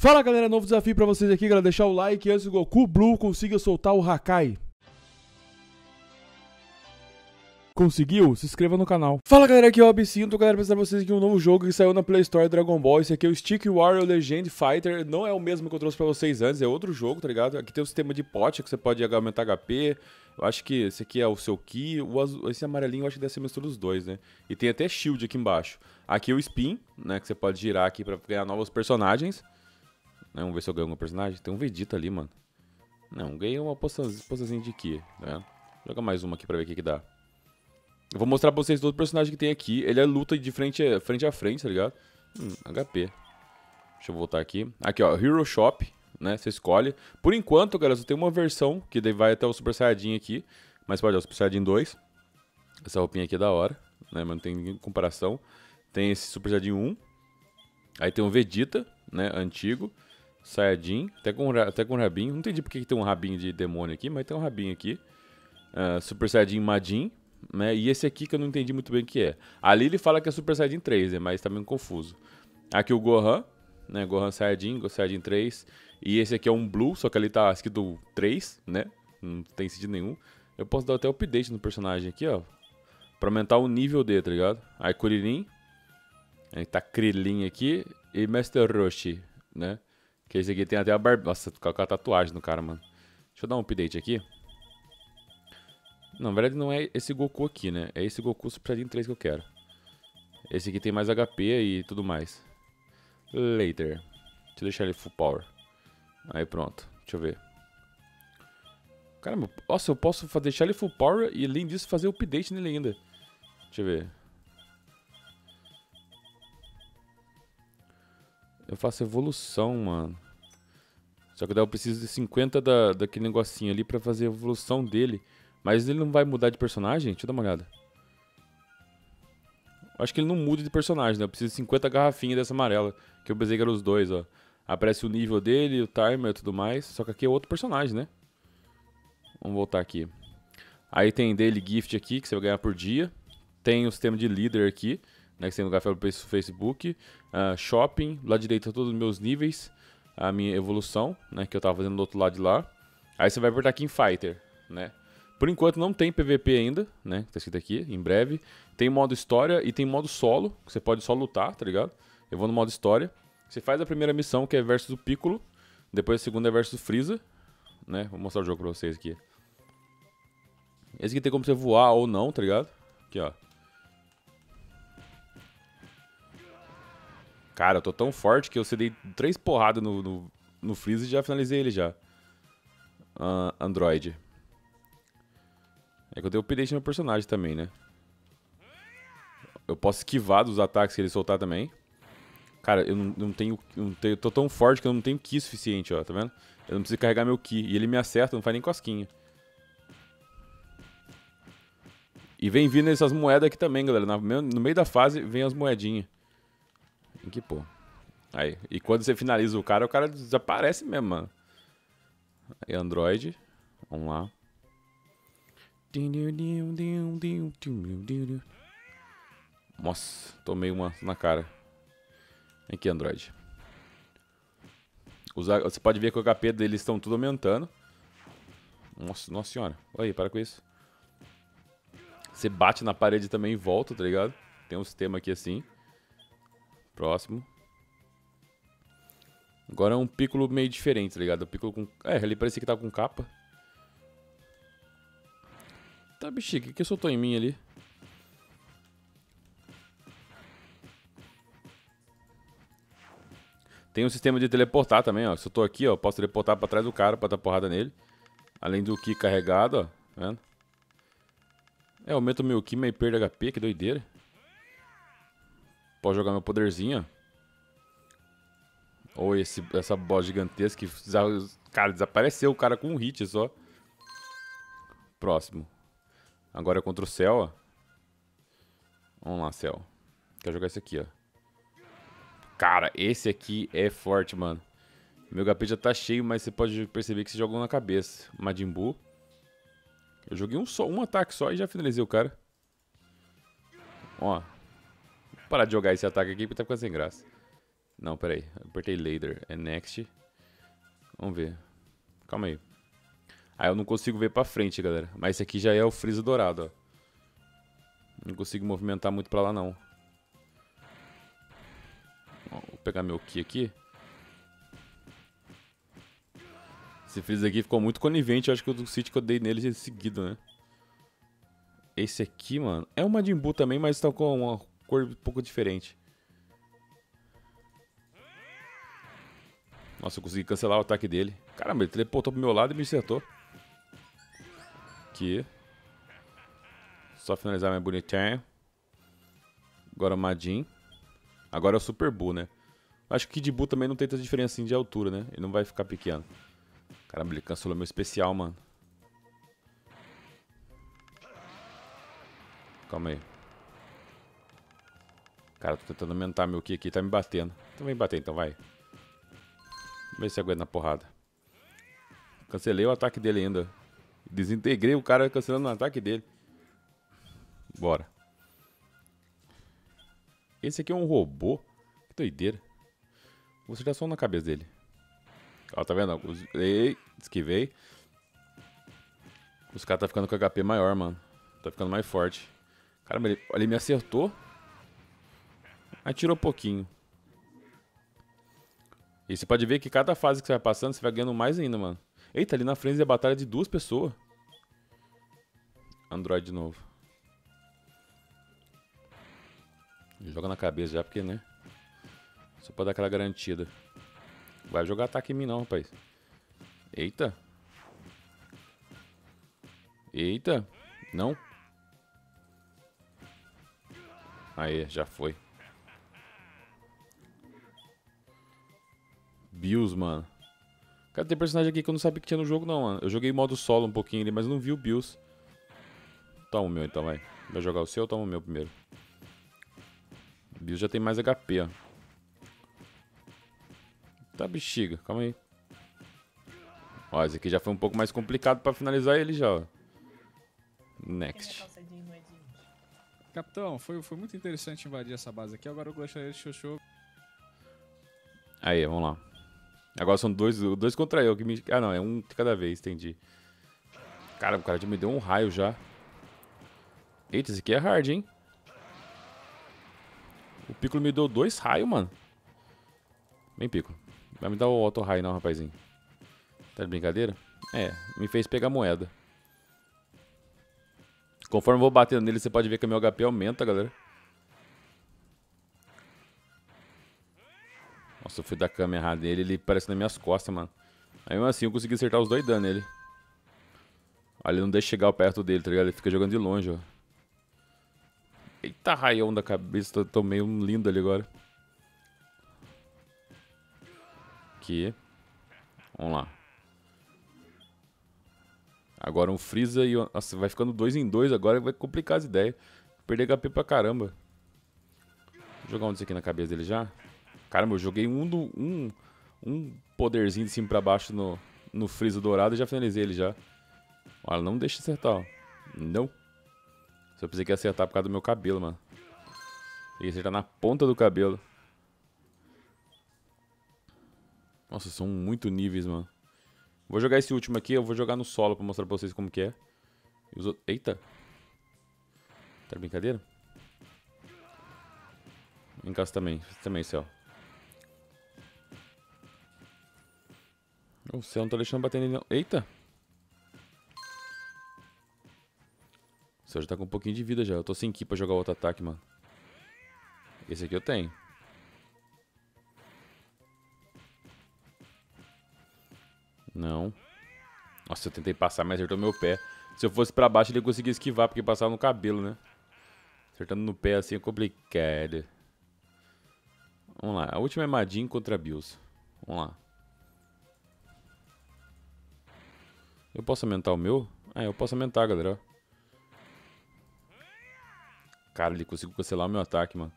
Fala galera, novo desafio pra vocês aqui, galera, deixar o like antes do Goku Blue consiga soltar o Hakai. Conseguiu? Se inscreva no canal. Fala galera, aqui é o Absinto, galera, pra vocês aqui um novo jogo que saiu na Play Store Dragon Ball. Esse aqui é o Stick Warrior Legend Fighter, não é o mesmo que eu trouxe pra vocês antes, é outro jogo, tá ligado? Aqui tem o sistema de pote que você pode aumentar HP, eu acho que esse aqui é o seu Ki, esse amarelinho eu acho que deve ser mistura dos dois, né? E tem até Shield aqui embaixo. Aqui é o Spin, né, que você pode girar aqui pra ganhar novos personagens. Vamos ver se eu ganho algum personagem. Tem um Vegeta ali, mano. Não, ganhei uma poçãzinha de Ki, né? Joga mais uma aqui pra ver o que dá. Eu vou mostrar pra vocês todo o personagem que tem aqui. Ele é luta de frente a frente, tá ligado? HP. Deixa eu voltar aqui. Aqui, ó, Hero Shop, né? Você escolhe. Por enquanto, galera, só tem uma versão, que daí vai até o Super Saiyajin aqui. Mas pode, ó, o Super Saiyajin 2. Essa roupinha aqui é da hora, né? Mas não tem comparação. Tem esse Super Saiyajin 1. Aí tem o Vegeta, né? Antigo. Saiyajin, até com rabinho. Não entendi porque que tem um rabinho de demônio aqui, mas tem um rabinho aqui. Super Saiyajin Majin. Né? E esse aqui que eu não entendi muito bem o que é. Ali ele fala que é Super Saiyajin 3, né? Mas tá meio confuso. Aqui o Gohan, né? Gohan Saiyajin, Saiyajin 3. E esse aqui é um Blue, só que ali tá escrito 3, né? Não tem sentido nenhum. Eu posso dar até update no personagem aqui, ó. Pra aumentar o nível dele, tá ligado? Aí Kuririn. Aí tá Krillin aqui. E Master Roshi, né? Que esse aqui tem até a barba. Nossa, com a tatuagem no cara, mano. Deixa eu dar um update aqui. Não, na verdade não é esse Goku aqui, né? É esse Goku Super Saiyajin 3 que eu quero. Esse aqui tem mais HP e tudo mais. Later. Deixa eu deixar ele full power. Aí pronto. Deixa eu ver. Caramba, nossa, eu posso deixar ele full power e além disso fazer update nele ainda. Deixa eu ver. Eu faço evolução, mano. Só que daí eu preciso de 50 daquele negocinho ali pra fazer a evolução dele. Mas ele não vai mudar de personagem? Deixa eu dar uma olhada. Acho que ele não muda de personagem, né? Eu preciso de 50 garrafinhas dessa amarela. Que eu pensei que eram os dois, ó. Aparece o nível dele, o timer e tudo mais. Só que aqui é outro personagem, né? Vamos voltar aqui. Aí tem Daily Gift aqui, que você vai ganhar por dia. Tem o sistema de líder aqui, né? Que você tem no café pelo Facebook. Shopping, lá direito a todos os meus níveis. A minha evolução, né? Que eu tava fazendo do outro lado de lá. Aí você vai apertar aqui em Fighter, né? Por enquanto não tem PVP ainda, né? Tá escrito aqui, em breve. Tem modo história e tem modo solo, que você pode só lutar, tá ligado? Eu vou no modo história. Você faz a primeira missão, que é versus o Piccolo. Depois a segunda é versus o Freeza, né? Vou mostrar o jogo pra vocês aqui. Esse aqui tem como você voar ou não, tá ligado? Aqui, ó. Cara, eu tô tão forte que eu dei 3 porradas no Freeza e já finalizei ele já. Android. É que eu dei update no meu personagem também, né? Eu posso esquivar dos ataques que ele soltar também. Cara, eu não tenho... Eu tô tão forte que eu não tenho Ki suficiente, ó. Tá vendo? Eu não preciso carregar meu Ki. E ele me acerta, não faz nem cosquinha. E vem vindo essas moedas aqui também, galera. No meio da fase vem as moedinhas. Tem que pôr. Aí. E quando você finaliza o cara desaparece mesmo, mano. Aí, Android. Vamos lá. Nossa, tomei uma na cara. Aqui, Android. Você pode ver que o HP deles estão tudo aumentando. Nossa senhora. Olha aí, para com isso. Você bate na parede também e volta, tá ligado? Tem um sistema aqui assim. Próximo. Agora é um Piccolo meio diferente, tá ligado? O Piccolo com... ele parecia que tava com capa. Tá, bexiga, o que soltou em mim ali? Tem um sistema de teleportar também, ó. Se eu tô aqui, ó, posso teleportar pra trás do cara pra dar porrada nele. Além do Ki carregado, ó. Tá vendo? Aumenta o meu Ki, mas perde HP, que doideira. Posso jogar meu poderzinho, ó. Ou essa boss gigantesca que... Cara, desapareceu o cara com um hit só. Próximo. Agora é contra o Cell, ó. Vamos lá, Cell. Quero jogar esse aqui, ó. Cara, esse aqui é forte, mano. Meu HP já tá cheio, mas você pode perceber que você jogou na cabeça. Majin Buu. Eu joguei um ataque só e já finalizei o cara. Ó. Vou parar de jogar esse ataque aqui porque tá ficando sem graça. Não, peraí. Apertei Later. É Next. Vamos ver. Calma aí. Ah, eu não consigo ver pra frente, galera. Mas esse aqui já é o Freeza dourado, ó. Não consigo movimentar muito pra lá, não. Ó, vou pegar meu Ki aqui. Esse Freeza aqui ficou muito conivente. Eu acho que o do City que eu dei nele em seguida, né? Esse aqui, mano, é um Majin Buu também, mas tá com uma cor um pouco diferente. Nossa, eu consegui cancelar o ataque dele. Caramba, ele teleportou pro meu lado e me acertou. Aqui. Só finalizar mais bonitinho. Agora o Majin. Agora é o Super Buu, né? Acho que Kid Buu também não tem tanta diferença assim de altura, né? Ele não vai ficar pequeno. Caramba, ele cancelou meu especial, mano. Calma aí. Cara, tô tentando aumentar meu Ki aqui, tá me batendo. Então vem bater então, vai. Vamos ver se aguenta na porrada. Cancelei o ataque dele ainda. Desintegrei o cara cancelando o ataque dele. Bora. Esse aqui é um robô. Que doideira. Vou acertar só na cabeça dele. Ó, tá vendo? Ei, esquivei. Os caras tá ficando com HP maior, mano. Tá ficando mais forte. Caramba, ele me acertou. Atirou pouquinho. E você pode ver que cada fase que você vai passando, você vai ganhando mais ainda, mano. Eita, ali na frente é a batalha de 2 pessoas. Android de novo. Joga na cabeça já, porque, né? Só pra dar aquela garantida. Vai jogar ataque em mim não, rapaz. Eita. Eita. Não. Aí, já foi. Bills, mano. Cara, tem personagem aqui que eu não sabia que tinha no jogo, não, mano. Eu joguei modo solo um pouquinho ali, mas não vi o Bills. Toma o meu, então, vai. Vai jogar o seu ou toma o meu primeiro? O Bills já tem mais HP, ó. Tá, bexiga. Calma aí. Ó, esse aqui já foi um pouco mais complicado pra finalizar ele já, ó. Next. Capitão, foi muito interessante invadir essa base aqui. Agora eu gostaria de Xoxô. Aí, vamos lá. Agora são dois contra eu. Que me... Ah, não, é um de cada vez, entendi. Cara, o cara já me deu um raio já. Eita, esse aqui é hard, hein? O Piccolo me deu 2 raios, mano. Vem, Piccolo. Vai me dar o auto raio não, rapazinho. Tá de brincadeira? É, me fez pegar moeda. Conforme eu vou batendo nele, você pode ver que o meu HP aumenta, galera. Nossa, eu fui dar câmera errada nele, ele parece nas minhas costas, mano. Aí mesmo assim eu consegui acertar os 2 danos nele. Olha, ele não deixa chegar perto dele, tá ligado? Ele fica jogando de longe, ó. Eita, raião da cabeça, tô meio lindo ali agora. Aqui. Vamos lá. Agora um Freeza e... Nossa, vai ficando 2 em 2 agora, vai complicar as ideias. Perder HP pra caramba. Vou jogar um desse aqui na cabeça dele já. Caramba, eu joguei um poderzinho de cima pra baixo no Freeza dourado e já finalizei ele já. Olha, não deixa acertar, ó. Não. Só pensei que ia acertar por causa do meu cabelo, mano. Ia acertar na ponta do cabelo. Nossa, são muito níveis, mano. Vou jogar esse último aqui, eu vou jogar no solo pra mostrar pra vocês como que é. Eita. Tá de brincadeira? Em casa também. Também, céu. O céu não tá deixando bater nele, não. Eita. O céu já tá com um pouquinho de vida já. Eu tô sem ki pra jogar outro ataque, mano. Esse aqui eu tenho. Não. Nossa, eu tentei passar, mas acertou meu pé. Se eu fosse pra baixo, ele conseguia esquivar, porque passava no cabelo, né? Acertando no pé assim é complicado. Vamos lá. A última é Majin contra Bills. Vamos lá. Eu posso aumentar o meu? Ah, eu posso aumentar, galera. Cara, ele conseguiu cancelar o meu ataque, mano.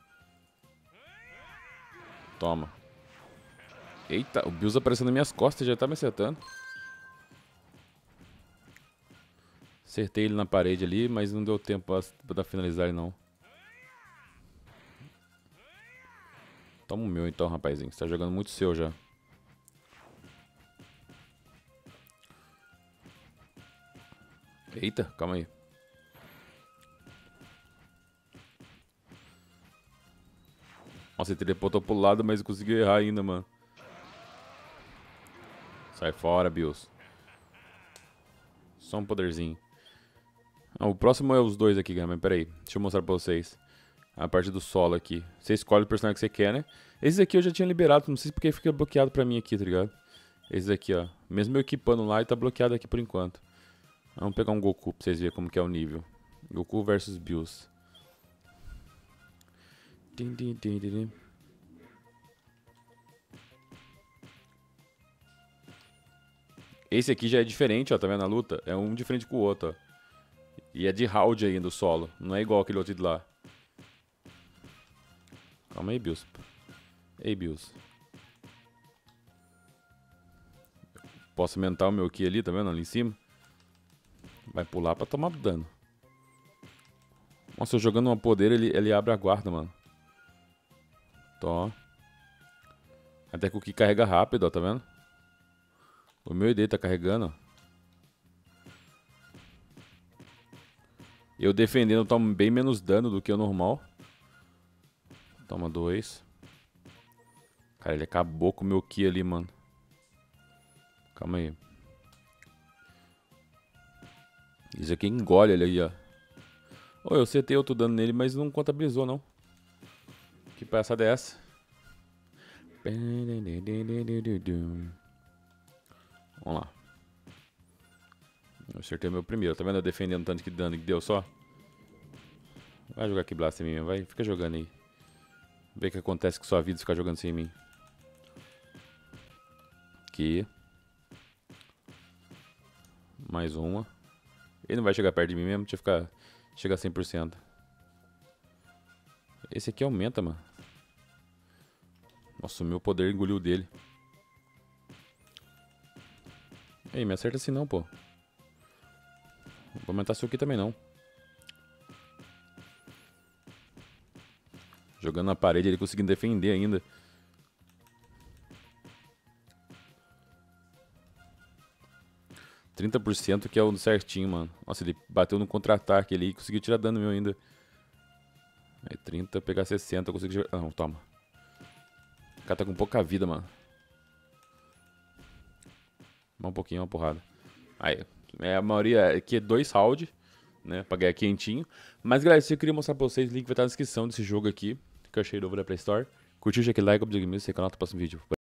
Toma. Eita, o Bills aparecendo nas minhas costas, já tá me acertando. Acertei ele na parede ali, mas não deu tempo pra finalizar ele, não. Toma o meu então, rapazinho. Você tá jogando muito seu já. Eita, calma aí. Nossa, ele teleportou pro lado, mas conseguiu errar ainda, mano. Sai fora, Bills. Só um poderzinho. Ah, o próximo é os dois aqui, mas peraí. Deixa eu mostrar pra vocês. A parte do solo aqui. Você escolhe o personagem que você quer, né? Esses aqui eu já tinha liberado, não sei porque fica bloqueado pra mim aqui, tá ligado? Esses aqui, ó. Mesmo eu equipando lá, ele tá bloqueado aqui por enquanto. Vamos pegar um Goku pra vocês verem como que é o nível. Goku versus Bills. Esse aqui já é diferente, ó, tá vendo a luta? É um diferente com o outro, ó. E é de round ainda o solo. Não é igual aquele outro de lá. Calma aí, Bills. Ei, Bills. Posso aumentar o meu Ki ali, tá vendo? Ali em cima. Vai pular pra tomar dano. Nossa, eu jogando uma poder, ele abre a guarda, mano. Tó. Até que o Ki carrega rápido, ó, tá vendo? O meu ID tá carregando, ó. Eu defendendo tomo bem menos dano do que o normal. Toma 2. Cara, ele acabou com o meu Ki ali, mano. Calma aí. Isso aqui engole ele aí, ó. Oh, eu setei outro dano nele, mas não contabilizou, não. Que palhaçada é essa? Vamos lá. Eu acertei o meu primeiro. Tá vendo eu defendendo tanto que dano que deu só? Vai jogar aqui Blast em mim, vai. Fica jogando aí. Vê o que acontece com sua vida se ficar jogando sem mim. Aqui. Mais uma. Ele não vai chegar perto de mim mesmo, deixa eu ficar... Chega a 100%. Esse aqui aumenta, mano. Nossa, o meu poder engoliu dele. Ei, me acerta assim não, pô. Não vou aumentar isso aqui também não. Jogando na parede, ele conseguindo defender ainda. %, que é o certinho, mano. Nossa, ele bateu no contra-ataque ali e conseguiu tirar dano meu ainda. Aí 30, pegar 60, eu consegui... Não, toma. O cara tá com pouca vida, mano. Um pouquinho, uma porrada. Aí, a maioria aqui é 2 rounds, né? Pra ganhar quentinho. Mas, galera, se eu queria mostrar pra vocês, o link vai estar na descrição desse jogo aqui, que eu achei novo da Play Store. Curtiu, já aquele like, observe, se canal, até o próximo vídeo.